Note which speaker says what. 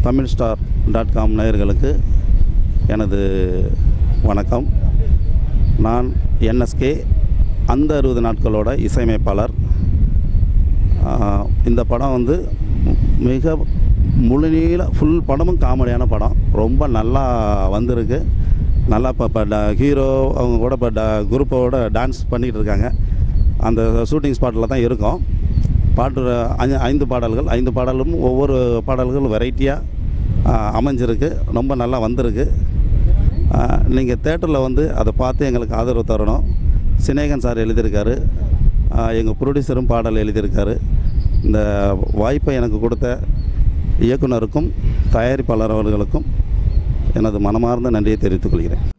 Speaker 1: தமிழ்star.com நேயர்களுக்கு எனது வணக்கம். நான் NSK அந்த 60 நாட்களோட இசையமைப்பாளர். இந்த படம் வந்து மிக முழுநீள ஃபுல் படமும் காமெடியான படம். ரொம்ப நல்லா வந்திருக்கு. நல்லா இப்போ ஹீரோ அவங்க கூட இப்போ குரூப்போட டான்ஸ் பண்ணிகிட்டு இருக்காங்க. அந்த ஷூட்டிங் ஸ்பாட்டில் தான் இருக்கோம். பாட்டு 5 பாடல்கள், 5 பாடலும் ஒவ்வொரு பாடல்களும் வெரைட்டியாக அமைஞ்சிருக்கு. ரொம்ப நல்லா வந்திருக்கு. நீங்கள் தேட்டரில் வந்து அதை பார்த்து எங்களுக்கு ஆதரவு தரணும். சினேகன் சார் எழுதியிருக்காரு, எங்கள் ப்ரொடியூசரும் பாடல் எழுதியிருக்காரு. இந்த வாய்ப்பை எனக்கு கொடுத்த இயக்குனருக்கும் தயாரிப்பாளர் அவர்களுக்கும் எனது மனமார்ந்த நன்றியை தெரிவித்துக் கொள்கிறேன்.